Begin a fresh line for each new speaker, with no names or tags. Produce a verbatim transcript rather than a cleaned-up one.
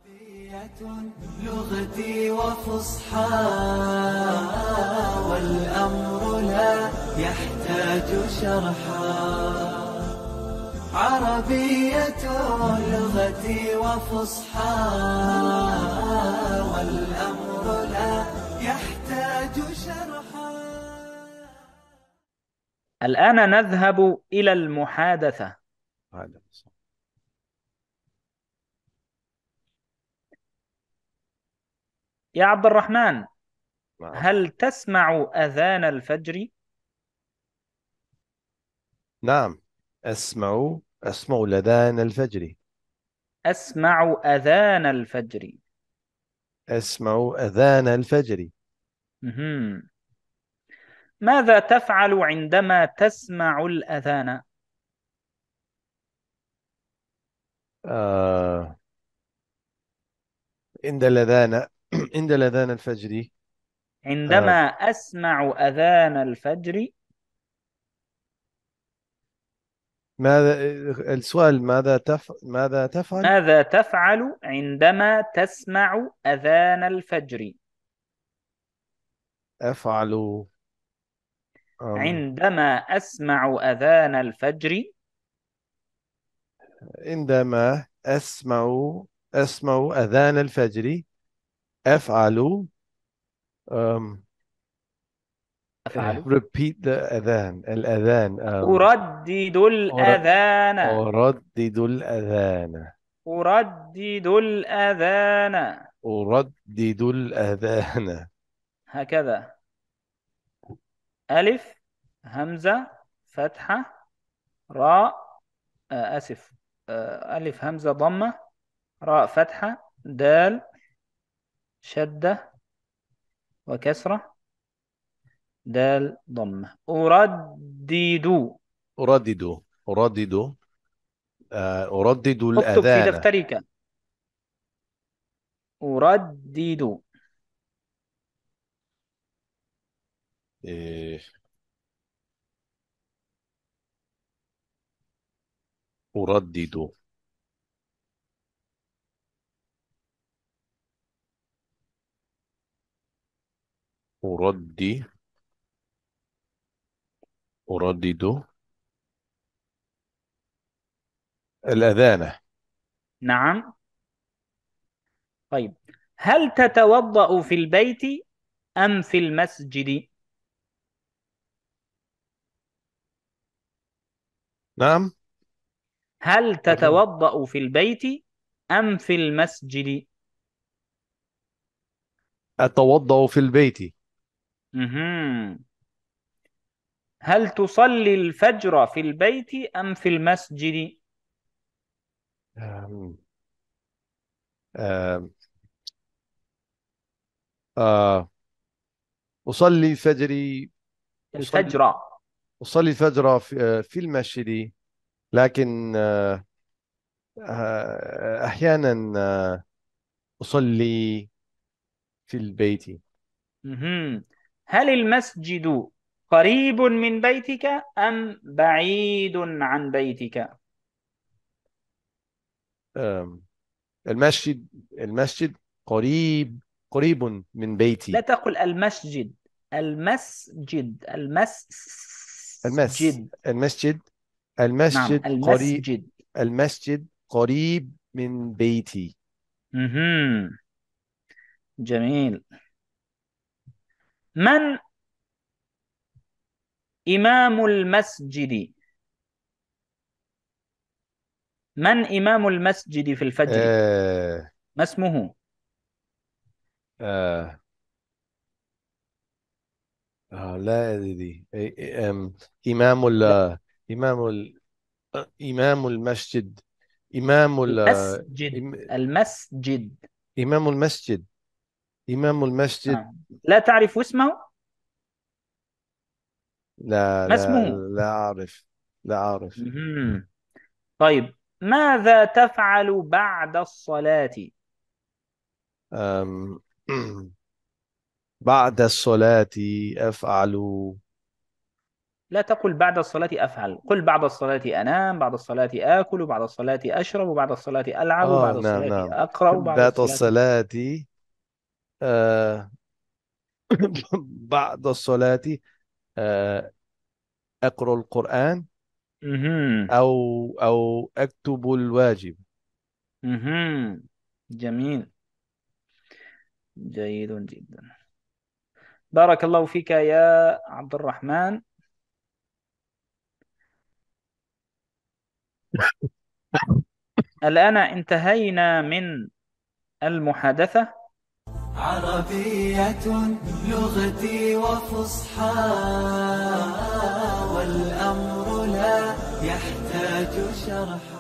لغتي وفصحى والأمر لا يحتاج شرحا. عربية لغتي وفصحى والأمر لا يحتاج شرحا.
الآن نذهب إلى المحادثة.
هذا صح.
يا عبد الرحمن،
نعم
هل تسمع أذان الفجر؟
نعم أسمع أسمع لذان الفجر.
أسمع أذان الفجر.
أسمع أذان الفجر.
مهم. ماذا تفعل عندما تسمع الأذان؟
آه عند لذان عند لذان الفجر. آه
عندما أسمع أذان الفجر.
ماذا السؤال ماذا تف ماذا تفعل؟
ماذا تفعل عندما تسمع أذان الفجر؟
أفعل أم
عندما أسمع أذان الفجر.
عندما أسمع أسمع أذان الفجر أفعل أم
أفعل
repeat the أذان الأذان أم
أردد
أر-
الأذان.
أردد الأذان.
أردد الأذان.
أردد الأذان.
هكذا: ألف، همزة، فتحة، راء، آه أسف، آه ألف همزة ضمة، راء فتحة، دال شدة وكسرة، دال ضمة. أردد.
أردد أردد آه، أردد
اكتب في
الأذان.
دفترك: أردد.
إيه، أردد أردد أردد الأذان.
نعم. طيب، هل تتوضأ في البيت أم في المسجد؟
نعم.
هل
أرجو.
تتوضأ في البيت أم في المسجد؟
أتوضأ في البيت.
مهم. هل تصلي الفجر في البيت أم في المسجد؟
آم، آم، آه، أصلي الفجر. أصلي
الفجر.
أصلي الفجر في آه، في المسجد، لكن آه، آه، أحيانا آه، أصلي في البيت.
مهم. هل المسجد قريب من بيتك أم بعيد عن بيتك؟
آم، المسجد المسجد قريب قريب من
لا
بيتي.
تقل المسجد، المسجد،
المس
المسجد.
المسجد
نعم،
المسجد قريب
المسجد.
المسجد قريب من بيتي.
مهم. جميل. من إمام المسجد؟ من إمام المسجد في الفجر؟
آه
ما اسمه؟
آه آه لا أدري. إيه- إيه، أم، إمام ال
لا،
إمام ال إمام المسجد. إمام ال
المسجد،
إم-
المسجد.
إمام المسجد. إمام المسجد.
نعم. لا تعرف اسمه؟
لا
ما
لا
اسمه؟
لا أعرف. لا أعرف.
مهم. طيب، ماذا تفعل بعد الصلاة؟
أم، بعد الصلاة أفعل
لا تقل بعد الصلاة أفعل، قل بعد الصلاة أنام، بعد الصلاة آكل، بعد الصلاة أشرب، بعد الصلاة ألعب،
آه
بعد
نعم
الصلاة
نعم.
أقرأ، بعد
بعد
الصلاة.
الصلاة آه بعد الصلاة آه أقرأ القرآن،
مهم.
أو أو أكتب الواجب.
مهم. جميل، جيد جدا. بارك الله فيك يا عبد الرحمن. الآن انتهينا من المحادثة.
عربية لغتي وفصحى، والأمر لا يحتاج شرحا.